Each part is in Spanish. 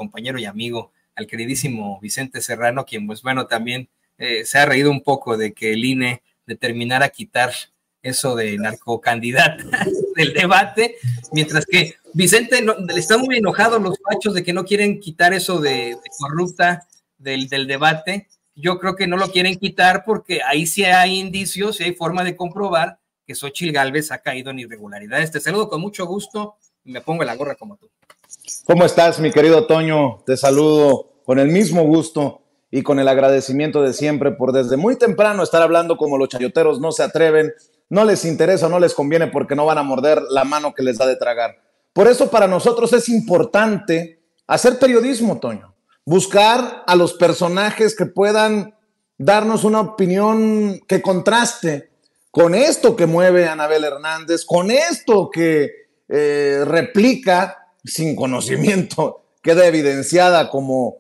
compañero y amigo, al queridísimo Vicente Serrano, quien pues bueno también se ha reído un poco de que el INE determinara quitar eso de narcocandidata del debate, mientras que Vicente están muy enojados los fachos de que no quieren quitar eso de corrupta del debate. Yo creo que no lo quieren quitar porque ahí sí hay indicios y hay forma de comprobar que Xóchitl Gálvez ha caído en irregularidades. Te saludo con mucho gusto y me pongo la gorra como tú. ¿Cómo estás, mi querido Toño? Te saludo con el mismo gusto y con el agradecimiento de siempre por desde muy temprano estar hablando como los chayoteros no se atreven, no les interesa, no les conviene porque no van a morder la mano que les da de tragar. Por eso para nosotros es importante hacer periodismo, Toño. Buscar a los personajes que puedan darnos una opinión que contraste con esto que mueve a Anabel Hernández, con esto que replica sin conocimiento, queda evidenciada como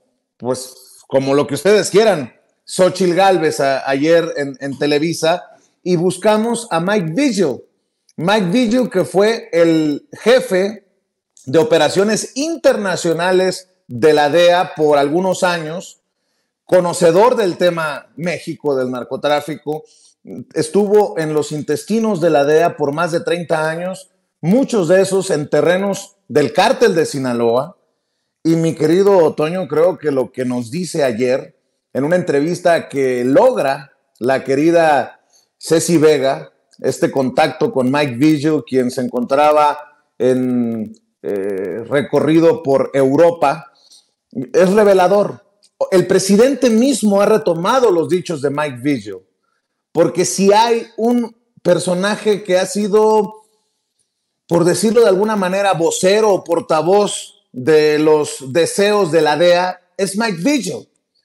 lo que ustedes quieran, Xóchitl Gálvez ayer en Televisa, y buscamos a Mike Vigil, que fue el jefe de operaciones internacionales de la DEA por algunos años, conocedor del tema México, del narcotráfico, estuvo en los intestinos de la DEA por más de 30 años, muchos de esos en terrenos del cártel de Sinaloa. Y mi querido Toño, creo que lo que nos dice ayer en una entrevista que logra la querida Ceci Vega, este contacto con Mike Vigil, quien se encontraba en recorrido por Europa, es revelador. El presidente mismo ha retomado los dichos de Mike Vigil, porque si hay un personaje que ha sido, por decirlo de alguna manera, vocero o portavoz de los deseos de la DEA, es Mike Vigil.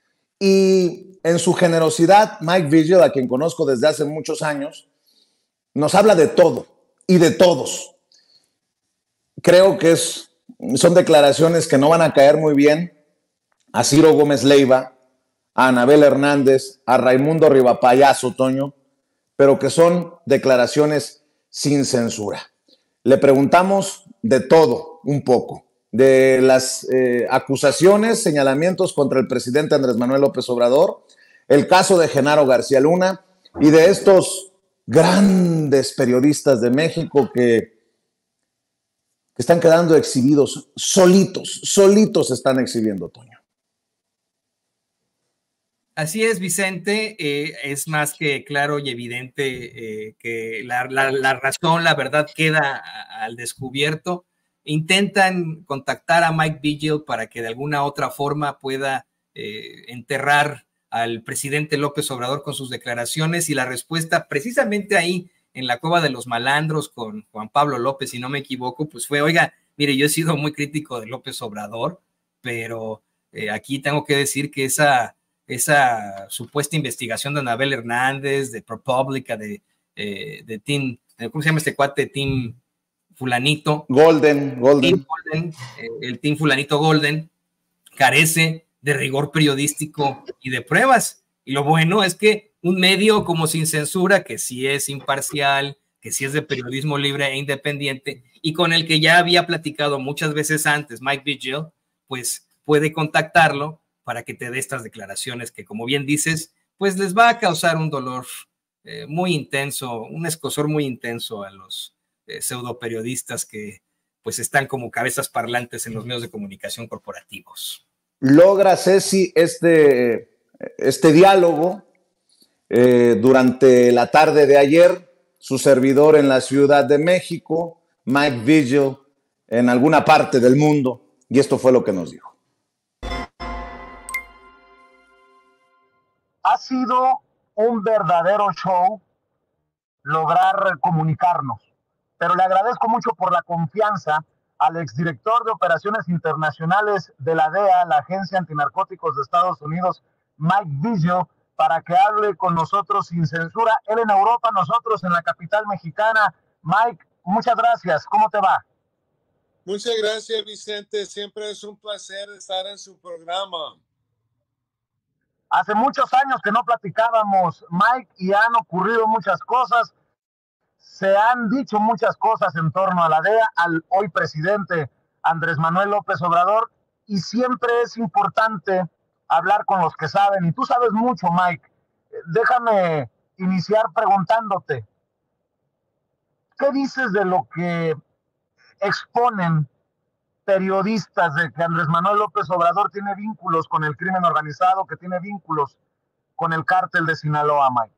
Y en su generosidad, Mike Vigil, a quien conozco desde hace muchos años, nos habla de todo y de todos. Creo que son declaraciones que no van a caer muy bien a Ciro Gómez Leiva, a Anabel Hernández, a Raimundo Rivapayazo, Toño, pero que son declaraciones sin censura. Le preguntamos de todo un poco, de las acusaciones, señalamientos contra el presidente Andrés Manuel López Obrador, el caso de Genaro García Luna y de estos grandes periodistas de México que están quedando exhibidos solitos se están exhibiendo, Toño. Así es, Vicente, es más que claro y evidente que la razón, la verdad queda al descubierto. Intentan contactar a Mike Vigil para que de alguna otra forma pueda enterrar al presidente López Obrador con sus declaraciones, y la respuesta precisamente ahí en la Cueva de los Malandros con Juan Pablo López, si no me equivoco, pues fue: oiga, mire, yo he sido muy crítico de López Obrador, pero aquí tengo que decir que esa supuesta investigación de Anabel Hernández, de ProPublica, de Tim, ¿cómo se llama este cuate? Tim Fulanito. Golden. El Tim Fulanito Golden carece de rigor periodístico y de pruebas. Y lo bueno es que un medio como Sin Censura, que sí es imparcial, que sí es de periodismo libre e independiente, y con el que ya había platicado muchas veces antes Mike Vigil, pues puede contactarlo para que te dé estas declaraciones que, como bien dices, pues les va a causar un dolor muy intenso, un escozor muy intenso a los pseudo periodistas que pues están como cabezas parlantes en los medios de comunicación corporativos. Logra Ceci este diálogo durante la tarde de ayer, su servidor en la Ciudad de México, Mike Vigil en alguna parte del mundo, y esto fue lo que nos dijo. Ha sido un verdadero show lograr comunicarnos, pero le agradezco mucho por la confianza al exdirector de Operaciones Internacionales de la DEA, la Agencia Antinarcóticos de Estados Unidos, Mike Vigil, para que hable con nosotros sin censura. Él en Europa, nosotros en la capital mexicana. Mike, muchas gracias. ¿Cómo te va? Muchas gracias, Vicente. Siempre es un placer estar en su programa. Hace muchos años que no platicábamos, Mike, y han ocurrido muchas cosas. Se han dicho muchas cosas en torno a la DEA, al hoy presidente Andrés Manuel López Obrador. y siempre es importante hablar con los que saben, y tú sabes mucho, Mike. Déjame iniciar preguntándote, ¿qué dices de lo que exponen periodistas de que Andrés Manuel López Obrador tiene vínculos con el crimen organizado, que tiene vínculos con el cártel de Sinaloa, Mike?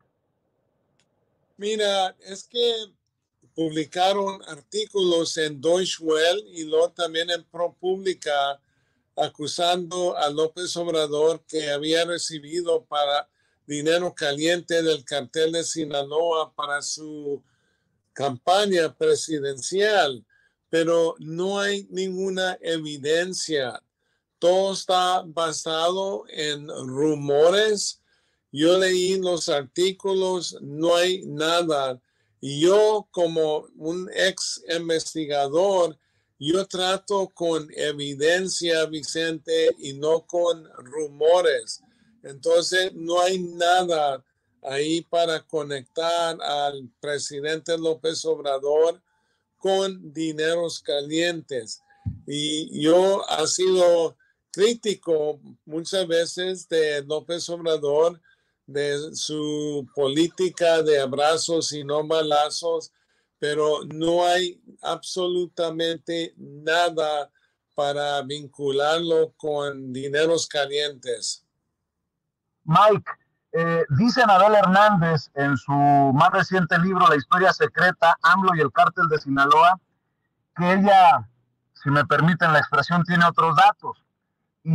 Mira, es que publicaron artículos en Deutsche Welle y luego también en ProPublica acusando a López Obrador que había recibido para dinero caliente del cartel de Sinaloa para su campaña presidencial, pero no hay ninguna evidencia. Todo está basado en rumores. Yo leí los artículos, no hay nada. Y yo, como un ex investigador, yo trato con evidencia, Vicente, y no con rumores. Entonces, no hay nada ahí para conectar al presidente López Obrador con dineros calientes. Y yo he sido crítico muchas veces de López Obrador, de su política de abrazos y no balazos, pero no hay absolutamente nada para vincularlo con dineros calientes. Mike, dice Anabel Hernández en su más reciente libro, La historia secreta, AMLO y el cártel de Sinaloa, que ella, si me permiten la expresión, tiene otros datos. Y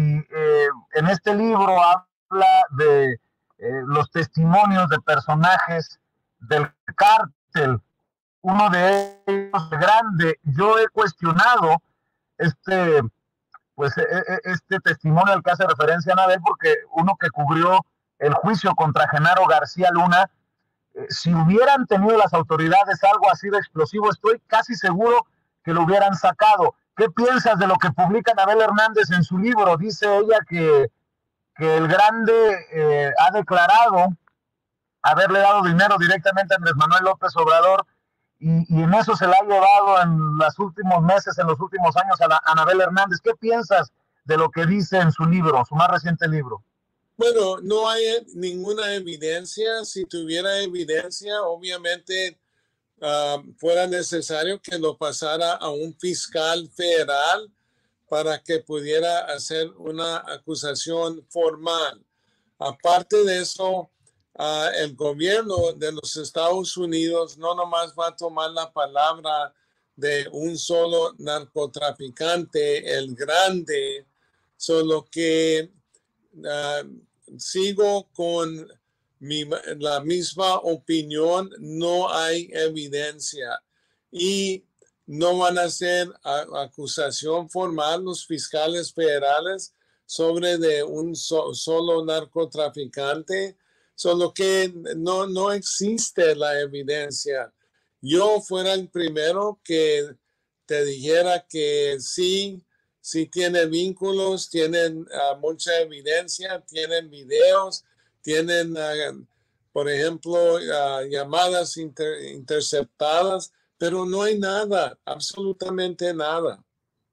en este libro habla de los testimonios de personajes del cártel. Uno de ellos, grande, yo he cuestionado este testimonio al que hace referencia Anabel, porque uno que cubrió el juicio contra Genaro García Luna, si hubieran tenido las autoridades algo así de explosivo, estoy casi seguro que lo hubieran sacado. ¿Qué piensas de lo que publica Anabel Hernández en su libro? Dice ella que el grande ha declarado haberle dado dinero directamente a Andrés Manuel López Obrador, y en eso se la ha llevado en los últimos meses, en los últimos años, a Anabel Hernández. ¿Qué piensas de lo que dice en su libro, su más reciente libro? Bueno, no hay ninguna evidencia. Si tuviera evidencia, obviamente fuera necesario que lo pasara a un fiscal federal para que pudiera hacer una acusación formal. Aparte de eso, el gobierno de los Estados Unidos no nomás va a tomar la palabra de un solo narcotraficante, el grande, solo que sigo con la misma opinión. No hay evidencia y no van a hacer acusación formal los fiscales federales sobre de un solo narcotraficante, solo que no existe la evidencia. Yo fuera el primero que te dijera que sí tiene vínculos, tienen mucha evidencia, tienen videos, tienen, por ejemplo, llamadas interceptadas, pero no hay nada, absolutamente nada.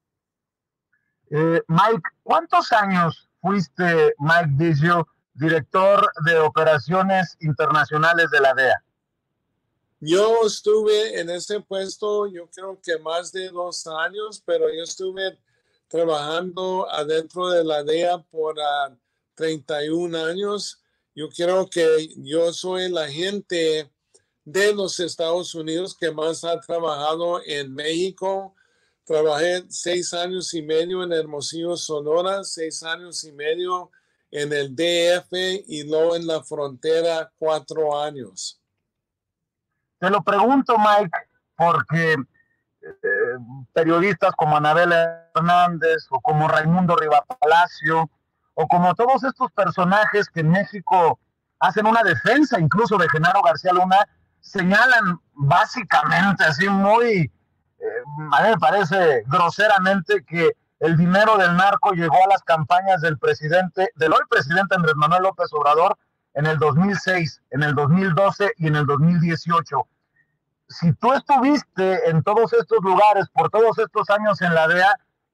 Mike, ¿cuántos años fuiste, Mike Diggio, director de operaciones internacionales de la DEA? Yo estuve en ese puesto, yo creo que más de 2 años, pero yo estuve trabajando adentro de la DEA por 31 años. Yo creo que yo soy el agente de los Estados Unidos que más ha trabajado en México. Trabajé 6 años y medio en Hermosillo, Sonora, 6 años y medio en el DF y luego en la frontera 4 años. Te lo pregunto, Mike, porque periodistas como Anabel Hernández o como Raimundo Rivapalacio o como todos estos personajes que en México hacen una defensa incluso de Genaro García Luna, señalan básicamente así muy, a mí me parece groseramente, que el dinero del narco llegó a las campañas del hoy presidente Andrés Manuel López Obrador en el 2006, en el 2012 y en el 2018. Si tú estuviste en todos estos lugares por todos estos años en la DEA,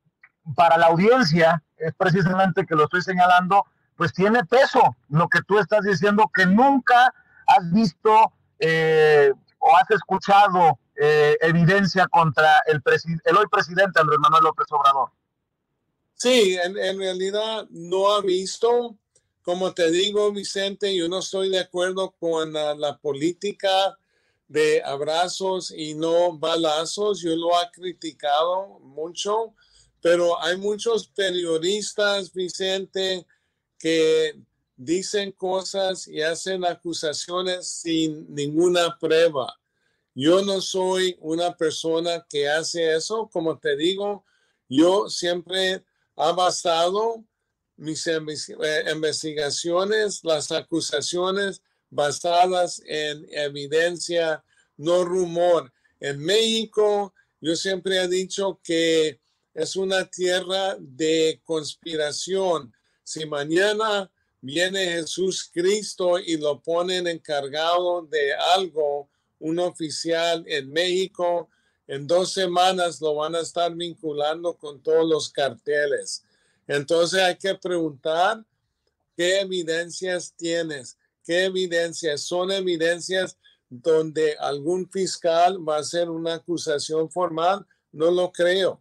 para la audiencia, es precisamente que lo estoy señalando, pues tiene peso lo que tú estás diciendo, que nunca has visto o has escuchado evidencia contra el hoy presidente Andrés Manuel López Obrador. Sí, en realidad no ha visto. Como te digo, Vicente, yo no estoy de acuerdo con la política de abrazos y no balazos. Yo lo he criticado mucho, pero hay muchos periodistas, Vicente, que dicen cosas y hacen acusaciones sin ninguna prueba. Yo no soy una persona que hace eso. Como te digo, yo siempre he basado mis investigaciones, las acusaciones basadas en evidencia, no rumor. En México, yo siempre he dicho que es una tierra de conspiración. Si mañana viene Jesús Cristo y lo ponen encargado de algo, un oficial en México, en 2 semanas lo van a estar vinculando con todos los carteles. Entonces hay que preguntar qué evidencias tienes, qué evidencias son evidencias donde algún fiscal va a hacer una acusación formal. No lo creo.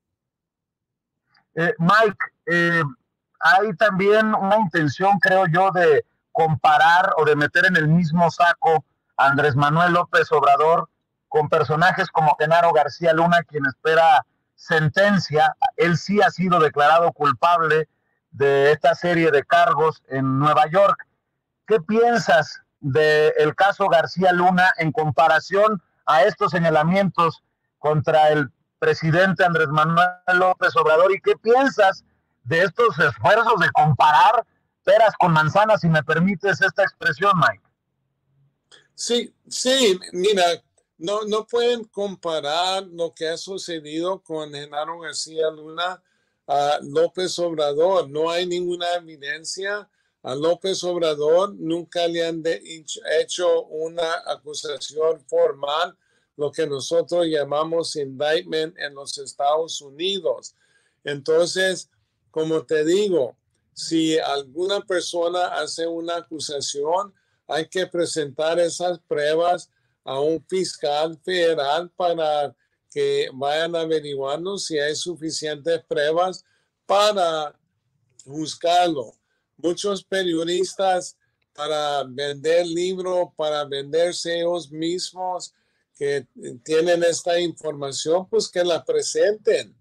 Mike, hay también una intención, creo yo, de comparar o de meter en el mismo saco a Andrés Manuel López Obrador con personajes como Genaro García Luna, quien espera sentencia. Él sí ha sido declarado culpable de esta serie de cargos en Nueva York. ¿Qué piensas del caso García Luna en comparación a estos señalamientos contra el presidente Andrés Manuel López Obrador? ¿Y qué piensas de estos esfuerzos de comparar peras con manzanas, si me permites esta expresión, Mike? Sí, mira, no pueden comparar lo que ha sucedido con Genaro García Luna a López Obrador. No hay ninguna evidencia. A López Obrador nunca le han hecho una acusación formal, lo que nosotros llamamos indictment en los Estados Unidos. Entonces, como te digo, si alguna persona hace una acusación, hay que presentar esas pruebas a un fiscal federal para que vayan averiguando si hay suficientes pruebas para juzgarlo. Muchos periodistas, para vender libros, para venderse ellos mismos, que tienen esta información, pues que la presenten,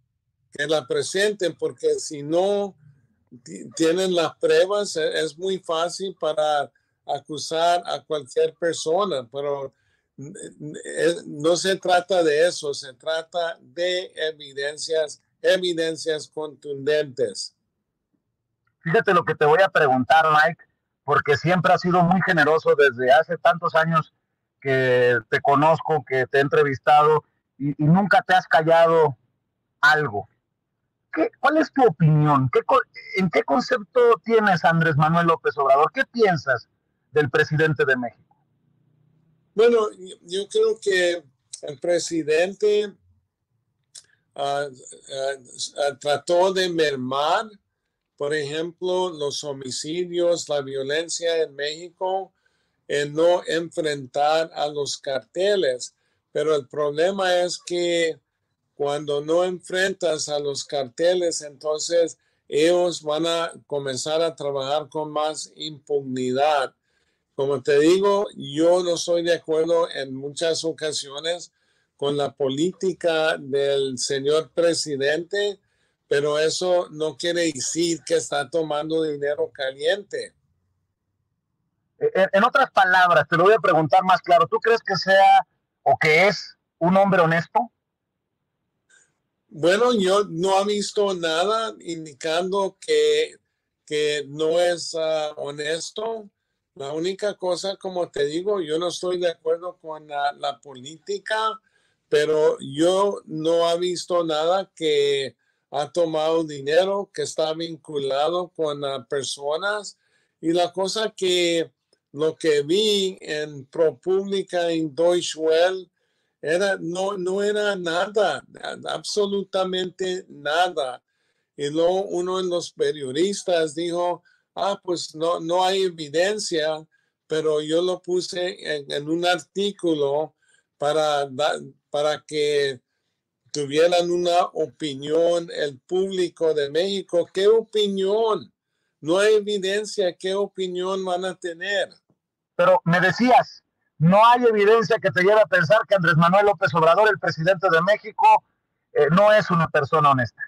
porque si no tienen las pruebas, es muy fácil para acusar a cualquier persona, pero no se trata de eso, se trata de evidencias contundentes. Fíjate lo que te voy a preguntar, Mike, porque siempre has sido muy generoso desde hace tantos años que te conozco, que te he entrevistado y nunca te has callado algo. ¿Cuál es tu opinión? ¿En qué concepto tienes a Andrés Manuel López Obrador? ¿Qué piensas del presidente de México? Bueno, yo creo que el presidente trató de mermar, por ejemplo, los homicidios, la violencia en México, en no enfrentar a los carteles. Pero el problema es que cuando no enfrentas a los carteles, entonces ellos van a comenzar a trabajar con más impunidad. Como te digo, yo no estoy de acuerdo en muchas ocasiones con la política del señor presidente, pero eso no quiere decir que está tomando dinero caliente. En otras palabras, te lo voy a preguntar más claro. ¿Tú crees que sea o que es un hombre honesto? Bueno, yo no he visto nada indicando que no es honesto. La única cosa, como te digo, yo no estoy de acuerdo con la política, pero yo no he visto nada que ha tomado dinero, que está vinculado con personas. Y la cosa que lo que vi en ProPublica, en Deutsche Welle, No era nada, absolutamente nada. Y luego uno de los periodistas dijo, pues no hay evidencia, pero yo lo puse en un artículo para que tuvieran una opinión el público de México. ¿Qué opinión? No hay evidencia. ¿Qué opinión van a tener? Pero me decías, no hay evidencia que te lleve a pensar que Andrés Manuel López Obrador, el presidente de México, no es una persona honesta.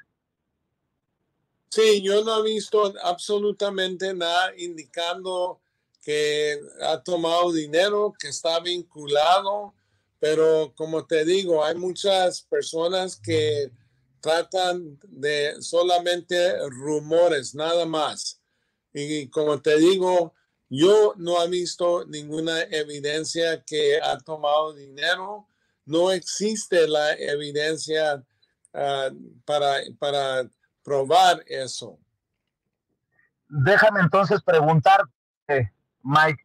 Sí, yo no he visto absolutamente nada indicando que ha tomado dinero, que está vinculado, pero como te digo, hay muchas personas que tratan de solamente rumores, nada más. Y como te digo, yo no he visto ninguna evidencia que ha tomado dinero. No existe la evidencia para probar eso. Déjame entonces preguntarte, Mike,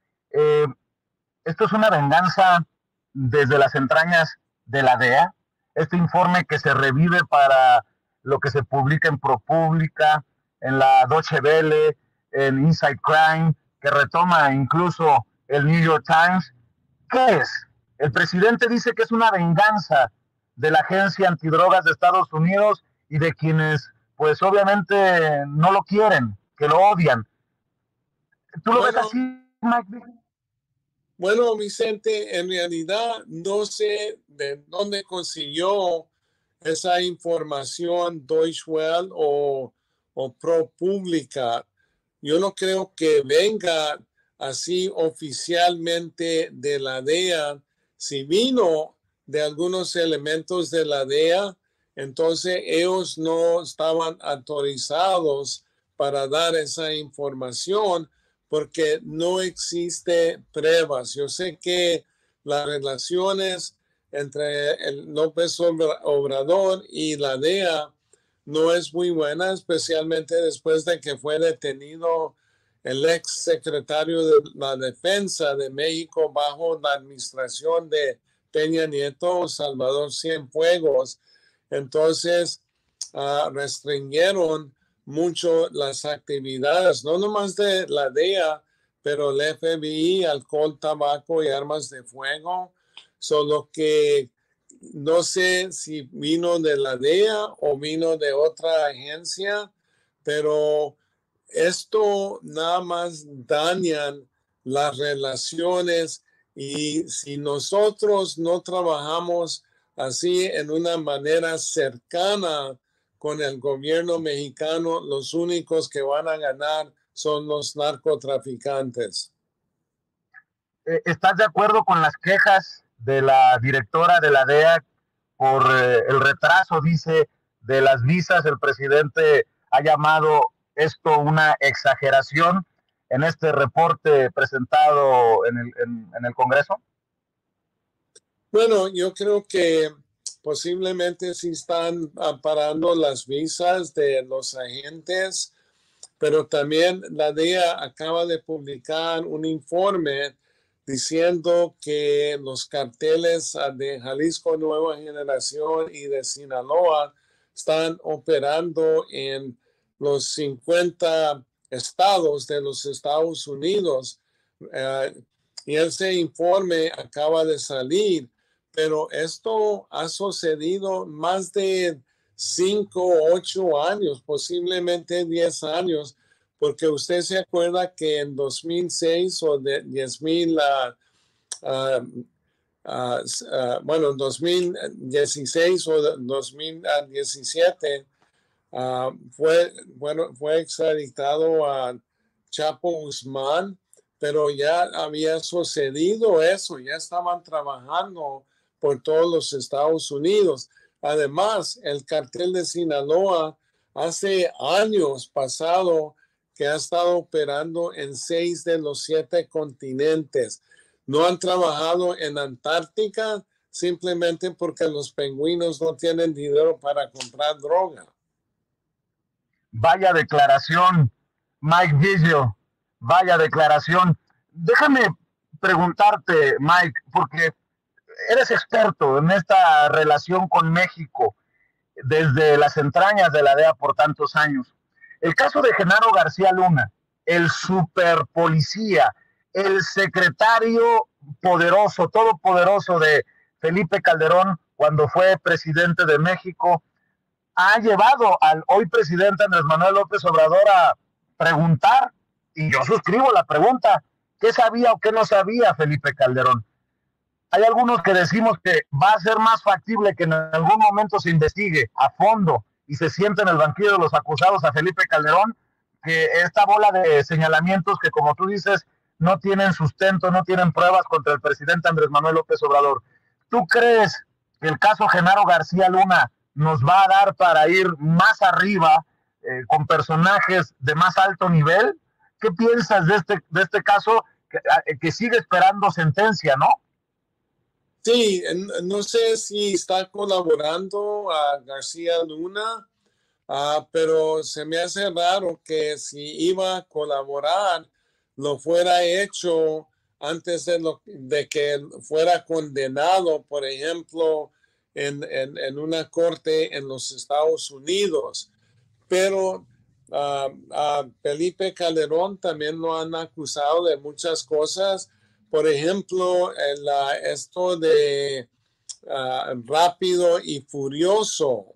¿esto es una venganza desde las entrañas de la DEA? Este informe que se revive para lo que se publica en ProPublica, en la Deutsche Welle, en Inside Crime, que retoma incluso el New York Times. ¿Qué es? El presidente dice que es una venganza de la Agencia Antidrogas de Estados Unidos y de quienes, pues obviamente, no lo quieren, que lo odian. ¿Tú lo ves así, Mike? Bueno, Vicente, en realidad no sé de dónde consiguió esa información Deutsche Welle o ProPublica. Yo no creo que venga así oficialmente de la DEA. Si vino de algunos elementos de la DEA, entonces ellos no estaban autorizados para dar esa información porque no existe pruebas. Yo sé que las relaciones entre el López Obrador y la DEA no es muy buena, especialmente después de que fue detenido el ex secretario de la Defensa de México bajo la administración de Peña Nieto, Salvador Cienfuegos. Entonces, restringieron mucho las actividades, no nomás de la DEA, pero el FBI, alcohol, tabaco y armas de fuego. Solo que no sé si vino de la DEA o vino de otra agencia, pero esto nada más dañan las relaciones y si nosotros no trabajamos así en una manera cercana con el gobierno mexicano, los únicos que van a ganar son los narcotraficantes. ¿Estás de acuerdo con las quejas de la directora de la DEA por el retraso, dice, de las visas? El presidente ha llamado esto una exageración en este reporte presentado en el Congreso. Bueno, yo creo que posiblemente sí están parando las visas de los agentes, pero también la DEA acaba de publicar un informe diciendo que los carteles de Jalisco Nueva Generación y de Sinaloa están operando en los 50 estados de los Estados Unidos. Y ese informe acaba de salir, pero esto ha sucedido más de 5 o 8 años, posiblemente 10 años, porque usted se acuerda que en 2006 o de 2016 o 2017 fue extraditado a Chapo Guzmán, pero ya había sucedido eso, ya estaban trabajando por todos los Estados Unidos. Además, el cartel de Sinaloa hace años pasado que ha estado operando en 6 de los 7 continentes. No han trabajado en Antártica simplemente porque los pingüinos no tienen dinero para comprar droga. Vaya declaración, Mike Vigil, vaya declaración. Déjame preguntarte, Mike, porque eres experto en esta relación con México desde las entrañas de la DEA por tantos años. El caso de Genaro García Luna, el superpolicía, el secretario poderoso, todopoderoso de Felipe Calderón cuando fue presidente de México, ha llevado al hoy presidente Andrés Manuel López Obrador a preguntar, y yo suscribo la pregunta, ¿qué sabía o qué no sabía Felipe Calderón? Hay algunos que decimos que va a ser más factible que en algún momento se investigue a fondo y se siente en el banquillo de los acusados a Felipe Calderón, que esta bola de señalamientos que, como tú dices, no tienen sustento, no tienen pruebas contra el presidente Andrés Manuel López Obrador. ¿Tú crees que el caso Genaro García Luna nos va a dar para ir más arriba con personajes de más alto nivel? ¿Qué piensas de este caso que sigue esperando sentencia, no? Sí, no sé si está colaborando a García Luna, pero se me hace raro que si iba a colaborar, lo fuera hecho antes de que fuera condenado, por ejemplo, en una corte en los Estados Unidos. Pero a Felipe Calderón también lo han acusado de muchas cosas. Por ejemplo, esto de Rápido y Furioso.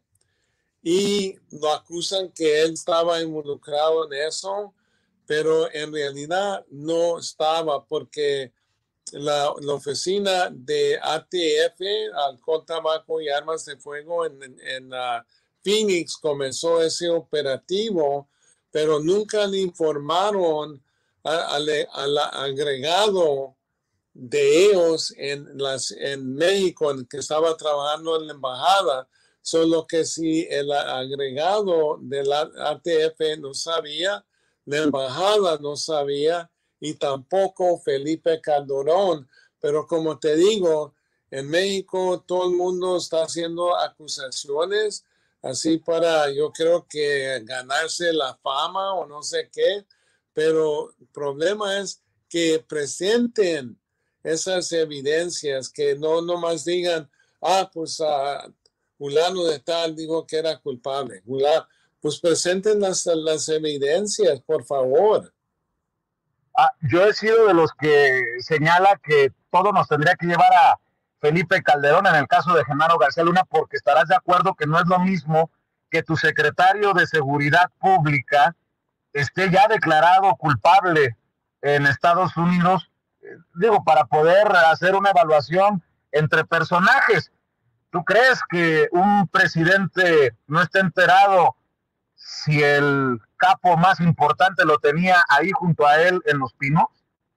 Y lo acusan que él estaba involucrado en eso, pero en realidad no estaba, porque la oficina de ATF, Alcohol, Tabaco y Armas de Fuego en Phoenix comenzó ese operativo, pero nunca le informaron al agregado de ellos en México, en que estaba trabajando en la embajada. Solo que si el agregado de la ATF no sabía, la embajada no sabía y tampoco Felipe Calderón. Pero como te digo, en México todo el mundo está haciendo acusaciones así para, yo creo que ganarse la fama o no sé qué. Pero el problema es que presenten esas evidencias, que no nomás digan, pues fulano de tal dijo que era culpable. Pues presenten las evidencias, por favor. Yo he sido de los que señala que todo nos tendría que llevar a Felipe Calderón en el caso de Genaro García Luna, porque estarás de acuerdo que no es lo mismo que tu secretario de Seguridad Pública esté ya declarado culpable en Estados Unidos, para poder hacer una evaluación entre personajes. ¿Tú crees que un presidente no está enterado si el capo más importante lo tenía ahí junto a él en Los Pinos?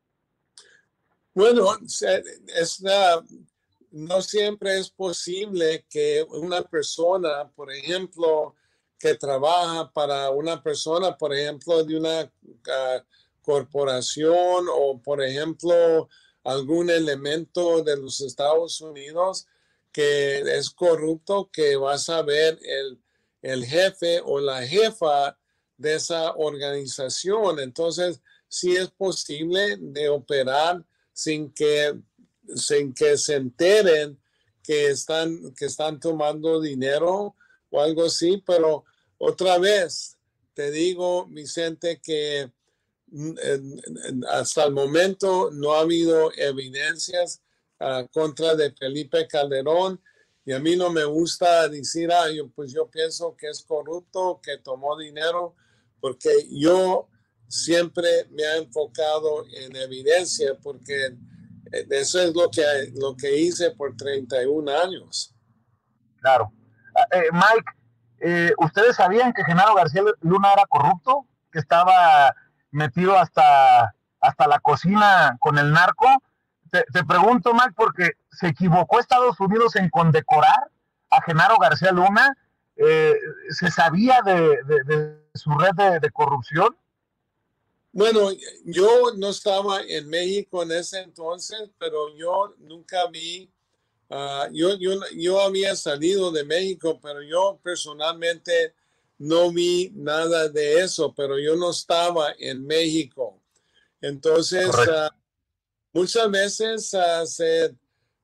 Bueno, no siempre es posible que una persona, por ejemplo, que trabaja para una persona, por ejemplo, de una corporación o, por ejemplo, algún elemento de los Estados Unidos que es corrupto, que va a saber el jefe o la jefa de esa organización. Entonces, sí es posible de operar sin que se enteren que están tomando dinero o algo así. Pero otra vez te digo, Vicente, que hasta el momento no ha habido evidencias contra de Felipe Calderón, y a mí no me gusta decir, yo pienso que es corrupto, que tomó dinero, porque yo siempre me he enfocado en evidencia, porque eso es lo que hice por 31 años. Claro. Mike, ¿ustedes sabían que Genaro García Luna era corrupto? ¿Que estaba metido hasta la cocina con el narco? Te pregunto, Mike, porque se equivocó Estados Unidos en condecorar a Genaro García Luna. ¿Se sabía de su red de corrupción? Bueno, yo no estaba en México en ese entonces, pero yo nunca vi, yo había salido de México, pero yo personalmente no vi nada de eso, pero yo no estaba en México. Entonces, muchas veces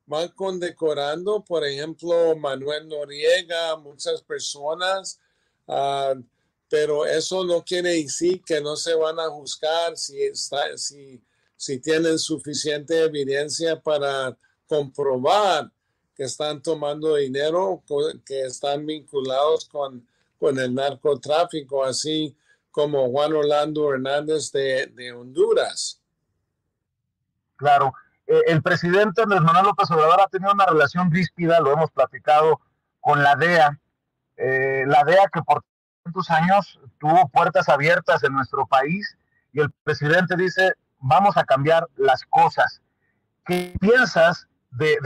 van condecorando, por ejemplo, Manuel Noriega, muchas personas, pero eso no quiere decir que no se van a juzgar si tienen suficiente evidencia para comprobar que están tomando dinero, que están vinculados con el narcotráfico, así como Juan Orlando Hernández de Honduras. Claro. El presidente Andrés Manuel López Obrador ha tenido una relación ríspida, lo hemos platicado, con la DEA. La DEA que por tantos años tuvo puertas abiertas en nuestro país, y el presidente dice, vamos a cambiar las cosas. ¿Qué piensas de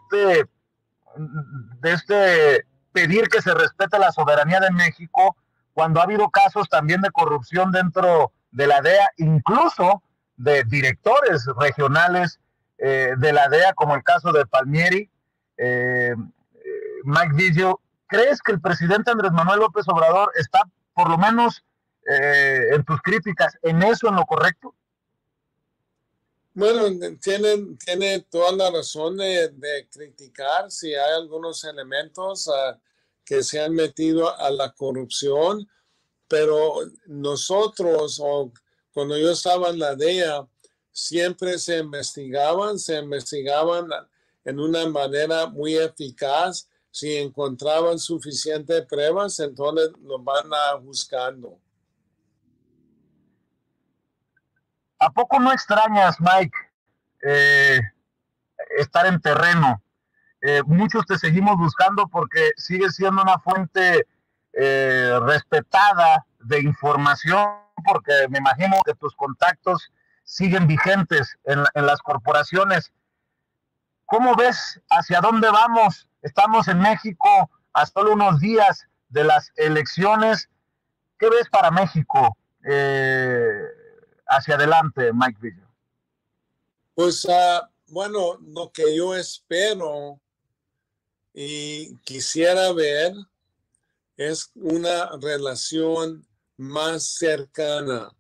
este pedir que se respete la soberanía de México cuando ha habido casos también de corrupción dentro de la DEA, incluso de directores regionales de la DEA, como el caso de Palmieri, Mike Vigil? ¿Crees que el presidente Andrés Manuel López Obrador está, por lo menos en tus críticas, en eso, en lo correcto? Bueno, tiene toda la razón de criticar si hay algunos elementos que se han metido a la corrupción, pero nosotros, cuando yo estaba en la DEA, siempre se investigaban en una manera muy eficaz. Si encontraban suficientes pruebas, entonces lo van buscando. ¿A poco no extrañas, Mike, estar en terreno? Muchos te seguimos buscando porque sigues siendo una fuente respetada de información, porque me imagino que tus contactos siguen vigentes en las corporaciones. ¿Cómo ves hacia dónde vamos? Estamos en México a solo unos días de las elecciones. ¿Qué ves para México hacia adelante, Mike Vigil? Pues bueno, lo que yo espero y quisiera ver es una relación más cercana,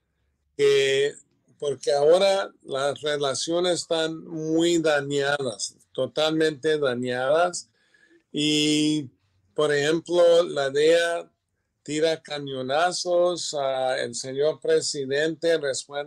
porque ahora las relaciones están muy dañadas, totalmente dañadas, y por ejemplo la DEA tira cañonazos, el señor presidente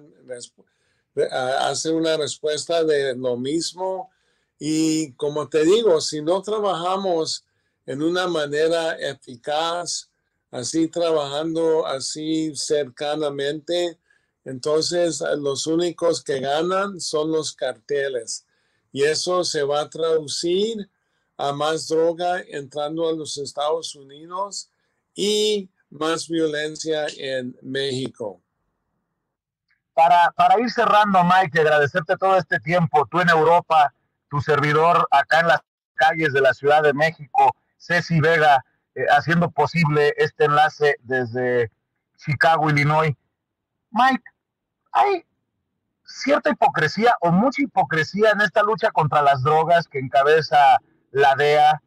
hace una respuesta de lo mismo, y como te digo, si no trabajamos en una manera eficaz, así trabajando así cercanamente, entonces los únicos que ganan son los carteles, y eso se va a traducir a más droga entrando a los Estados Unidos y más violencia en México. Para ir cerrando, Mike, agradecerte todo este tiempo, tú en Europa, tu servidor acá en las calles de la Ciudad de México, Ceci Vega, haciendo posible este enlace desde Chicago, Illinois. Mike, hay cierta hipocresía o mucha hipocresía en esta lucha contra las drogas que encabeza la DEA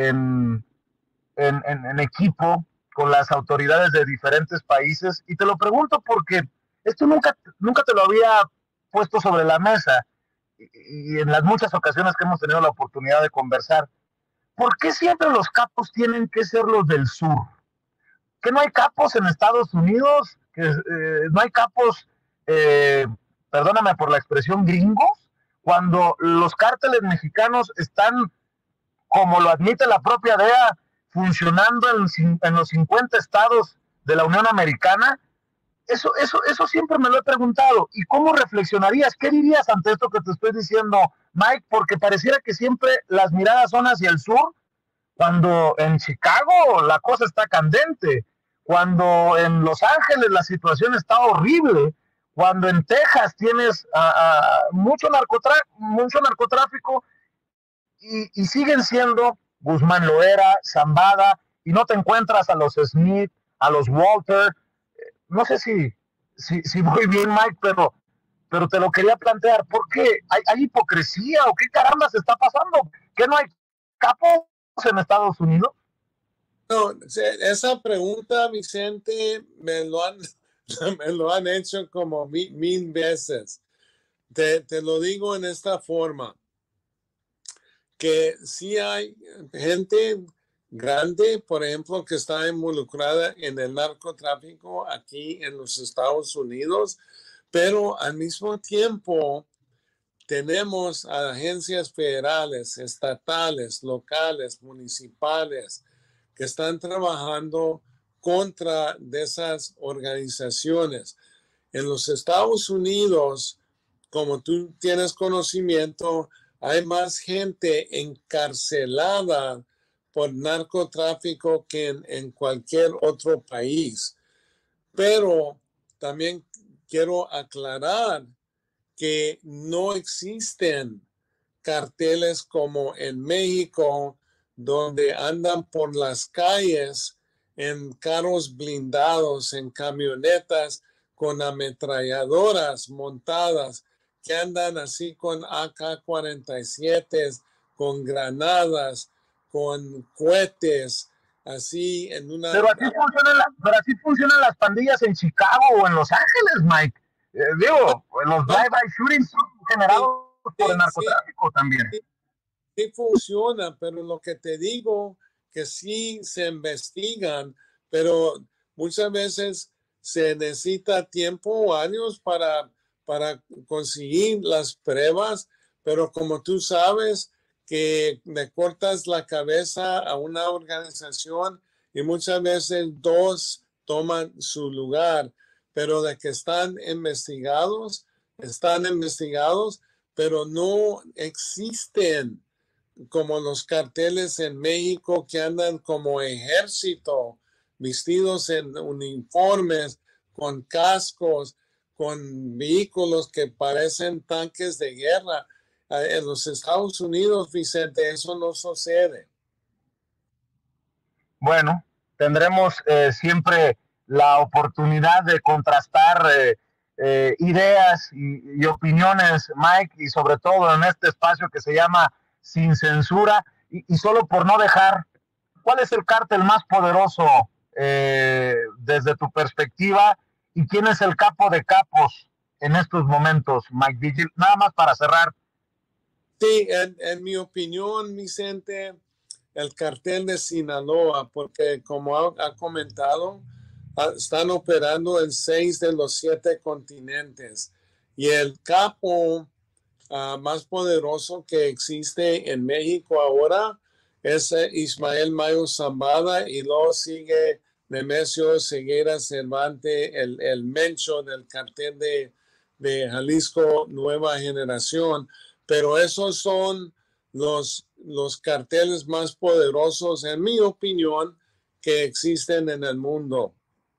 en equipo con las autoridades de diferentes países. Y te lo pregunto porque esto nunca te lo había puesto sobre la mesa, y en las muchas ocasiones que hemos tenido la oportunidad de conversar. ¿Por qué siempre los capos tienen que ser los del sur? ¿Que no hay capos en Estados Unidos? ¿Que no hay capos, perdóname por la expresión, gringos? Cuando los cárteles mexicanos están, como lo admite la propia DEA, funcionando en los 50 estados de la Unión Americana. Eso siempre me lo he preguntado. ¿Y cómo reflexionarías? ¿Qué dirías ante esto que te estoy diciendo, Mike? Porque pareciera que siempre las miradas son hacia el sur, cuando en Chicago la cosa está candente, cuando en Los Ángeles la situación está horrible, cuando en Texas tienes mucho narcotráfico, y siguen siendo Guzmán Loera, Zambada, y no te encuentras a los Smith, a los Walter. No sé si voy bien, Mike, pero te lo quería plantear. ¿Por qué? ¿Hay hipocresía o qué caramba se está pasando? ¿Que no hay capos en Estados Unidos? No, esa pregunta, Vicente, me lo han hecho como mil veces. Te lo digo en esta forma. que sí hay gente grande, por ejemplo, que está involucrada en el narcotráfico aquí en los Estados Unidos, pero al mismo tiempo tenemos agencias federales, estatales, locales, municipales, que están trabajando contra de esas organizaciones. En los Estados Unidos, como tú tienes conocimiento, hay más gente encarcelada por narcotráfico que en cualquier otro país. Pero también quiero aclarar que no existen carteles como en México, donde andan por las calles en carros blindados, en camionetas con ametralladoras montadas, que andan así con AK-47, con granadas, con cohetes, así en una... Pero así funcionan las pandillas en Chicago o en Los Ángeles, Mike. Digo, los drive-by shootings son generados por el narcotráfico también. Sí funciona, pero lo que te digo, que sí se investigan, pero muchas veces se necesita tiempo o años para conseguir las pruebas, pero como tú sabes que le cortas la cabeza a una organización y muchas veces dos toman su lugar, pero de que están investigados, pero no existen como los carteles en México que andan como ejército, vestidos en uniformes, con cascos, con vehículos que parecen tanques de guerra. En los Estados Unidos, Vicente, eso no sucede. Bueno, tendremos siempre la oportunidad de contrastar ideas y opiniones, Mike, y sobre todo en este espacio que se llama Sin Censura, y solo por no dejar, ¿cuál es el cártel más poderoso desde tu perspectiva y quién es el capo de capos en estos momentos, Mike Vigil? Nada más para cerrar. Sí, en mi opinión, Vicente, el cartel de Sinaloa, porque como ha comentado, están operando en 6 de los 7 continentes. Y el capo más poderoso que existe en México ahora es Ismael Mayo Zambada, y luego sigue Nemesio Ceguera Cervantes, el Mencho del cartel de Jalisco Nueva Generación. Pero esos son los carteles más poderosos, en mi opinión, que existen en el mundo.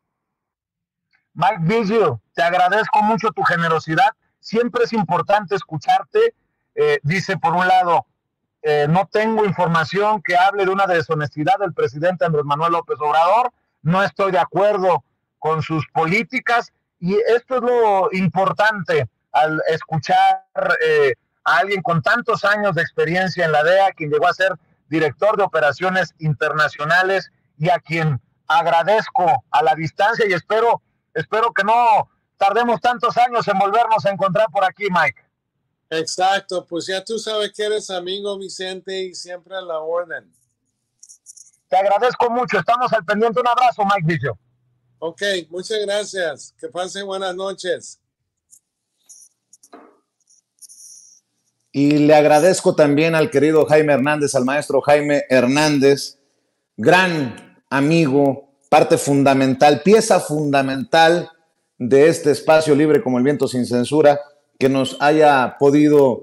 Mike Vigil, te agradezco mucho tu generosidad. Siempre es importante escucharte. Dice, por un lado, no tengo información que hable de una deshonestidad del presidente Andrés Manuel López Obrador. No estoy de acuerdo con sus políticas. Y esto es lo importante al escuchar a alguien con tantos años de experiencia en la DEA, quien llegó a ser director de operaciones internacionales y a quien agradezco a la distancia, y espero que no tardemos tantos años en volvernos a encontrar por aquí, Mike. Exacto, pues ya tú sabes que eres amigo, Vicente, y siempre a la orden. Te agradezco mucho, estamos al pendiente. Un abrazo, Mike Vigil. Ok, muchas gracias. Que pasen buenas noches. Y le agradezco también al querido Jaime Hernández, al maestro Jaime Hernández, gran amigo, parte fundamental, pieza fundamental de este espacio libre como el viento sin censura, que nos haya podido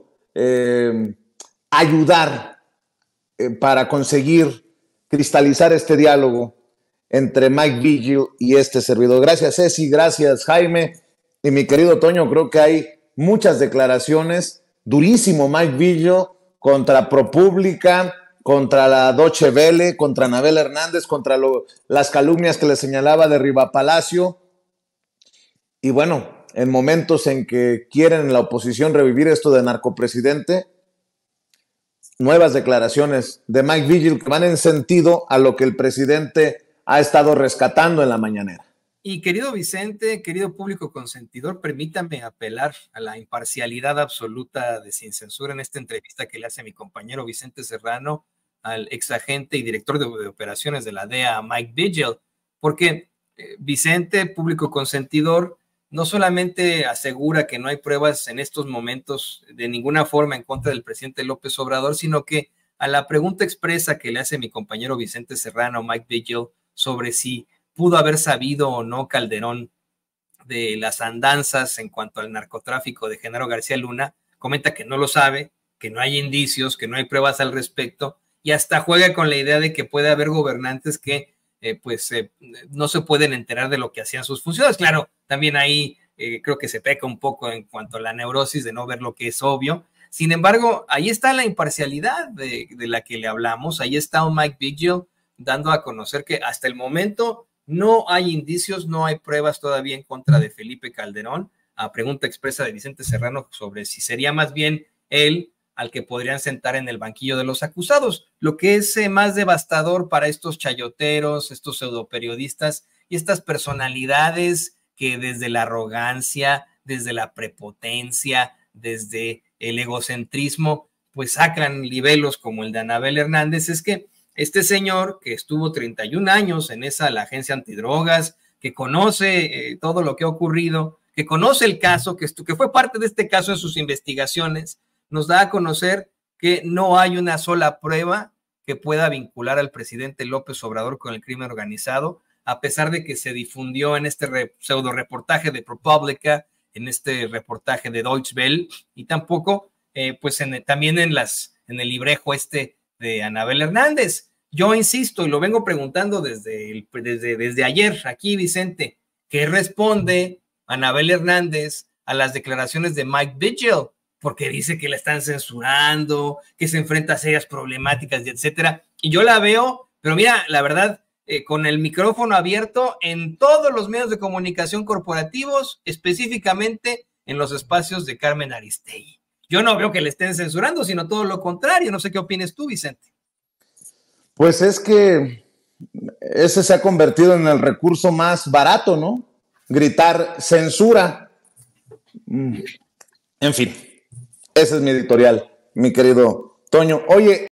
ayudar para conseguir cristalizar este diálogo entre Mike Vigil y este servidor. Gracias, Ceci, gracias, Jaime. Y mi querido Toño, creo que hay muchas declaraciones. Durísimo Mike Vigil contra ProPublica, contra la Deutsche Welle, contra Anabel Hernández, contra las calumnias que le señalaba de Riva Palacio. Y bueno, en momentos en que quieren la oposición revivir esto de narcopresidente, nuevas declaraciones de Mike Vigil que van en sentido a lo que el presidente ha estado rescatando en la mañanera. Y querido Vicente, querido público consentidor, permítame apelar a la imparcialidad absoluta de Sin Censura en esta entrevista que le hace mi compañero Vicente Serrano al exagente y director de operaciones de la DEA, Mike Vigil, porque Vicente, público consentidor, no solamente asegura que no hay pruebas en estos momentos de ninguna forma en contra del presidente López Obrador, sino que a la pregunta expresa que le hace mi compañero Vicente Serrano, Mike Vigil, sobre si pudo haber sabido o no Calderón de las andanzas en cuanto al narcotráfico de Genaro García Luna, comenta que no lo sabe, que no hay indicios, que no hay pruebas al respecto, y hasta juega con la idea de que puede haber gobernantes que no se pueden enterar de lo que hacían sus funcionarios. Claro, también ahí creo que se peca un poco en cuanto a la neurosis de no ver lo que es obvio. Sin embargo, ahí está la imparcialidad de la que le hablamos, ahí está un Mike Vigil dando a conocer que hasta el momento no hay indicios, no hay pruebas todavía en contra de Felipe Calderón, a pregunta expresa de Vicente Serrano sobre si sería más bien él al que podrían sentar en el banquillo de los acusados, lo que es más devastador para estos chayoteros, estos pseudoperiodistas y estas personalidades que desde la arrogancia, desde la prepotencia, desde el egocentrismo, pues sacan libelos como el de Anabel Hernández. Es que este señor que estuvo 31 años en la agencia antidrogas, que conoce todo lo que ha ocurrido, que conoce el caso, que fue parte de este caso en sus investigaciones, nos da a conocer que no hay una sola prueba que pueda vincular al presidente López Obrador con el crimen organizado, a pesar de que se difundió en este pseudo reportaje de ProPublica, en este reportaje de Deutsche Welle, y tampoco también en el librejo de Anabel Hernández. Yo insisto, y lo vengo preguntando desde ayer aquí, Vicente, ¿qué responde Anabel Hernández a las declaraciones de Mike Vigil? Porque dice que la están censurando, que se enfrenta a serias problemáticas, etcétera. Y yo la veo, pero mira, la verdad, con el micrófono abierto en todos los medios de comunicación corporativos, específicamente en los espacios de Carmen Aristegui. Yo no veo que le estén censurando, sino todo lo contrario. No sé qué opines tú, Vicente. Pues es que ese se ha convertido en el recurso más barato, ¿no? Gritar censura. En fin, ese es mi editorial, mi querido Toño. Oye,